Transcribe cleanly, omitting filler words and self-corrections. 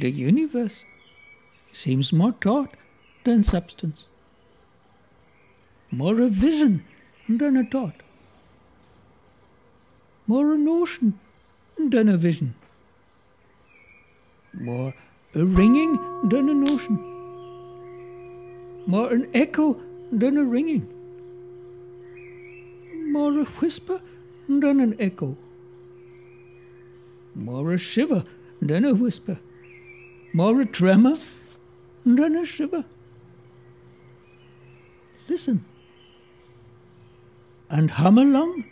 The universe seems more thought than substance, more a vision than a thought, more a notion than a vision, more a ringing than a notion, more an echo than a ringing, more a whisper than an echo, more a shiver than a whisper, more a tremor than a shiver. Listen and hum along